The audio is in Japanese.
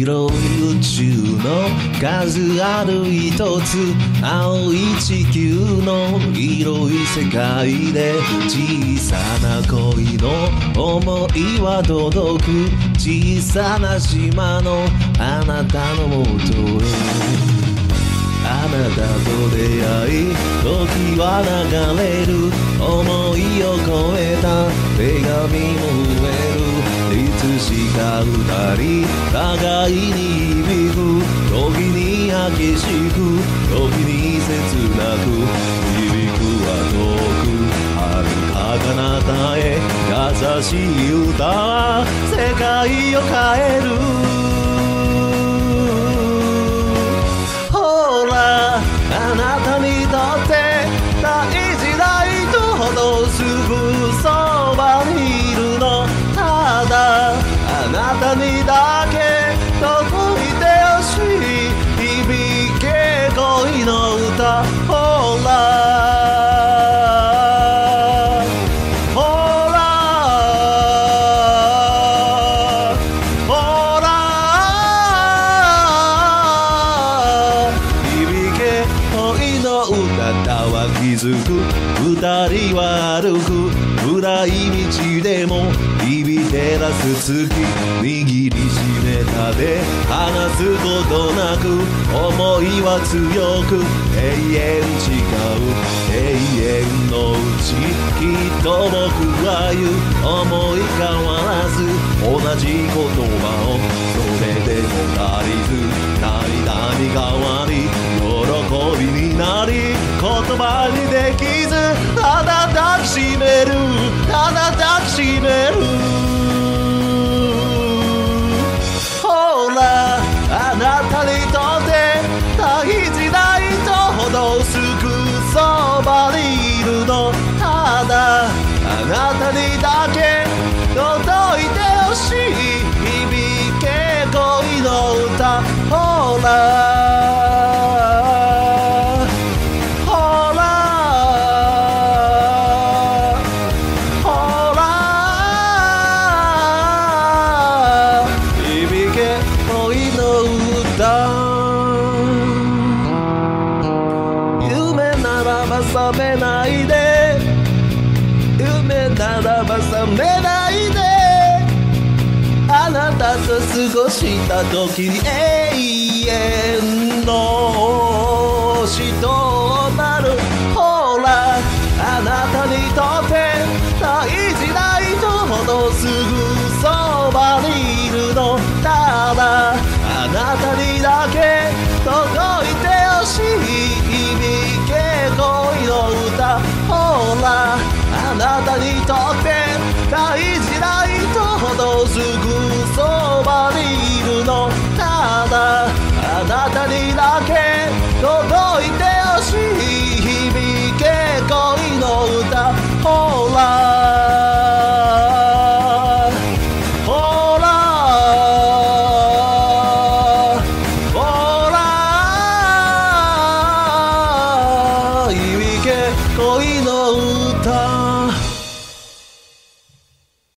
広い宇宙の数ある一つ、青い地球の広い世界で、小さな恋の想いは届く、小さな島のあなたのもとへ。あなたと出会い時は流れる、想いを超えた手紙も増える、いつしか二人互いに響く、時に激しく時に切なく、響くは遠く遥か彼方へ、優しい歌は世界を変える。あなたにとって大事な人ほどすぐそばにいるの、ただあなたにだけ届いてほしい、響け恋の歌。ほらほらほら、恋の歌は気づく、二人は歩く、暗い道でも日々照らす月、握りしめた手離すことなく、想いは強く永遠誓う、永遠のうちきっと僕は言う、思い変わらず同じ言葉を、それでも足りず涙に変わり喜びになり、言葉にできずただ抱きしめる、ただ抱きしめる。ほらあなたにとって大事な人ほどすぐそばにいるの、ただあなたにだけ届いてほしい、響け恋の歌。ほら夢ならば覚めないで、夢ならば覚めないで、あなたと過ごした時に永遠の死となる。ほらあなたにとって大事な人ほどすぐそばにいるの、ただあなたにだけ届いてほしい、響け恋の歌。ほらあなたにとって大事な人ほどすぐそばにいるの、ただあなたにだけ届いてほしい、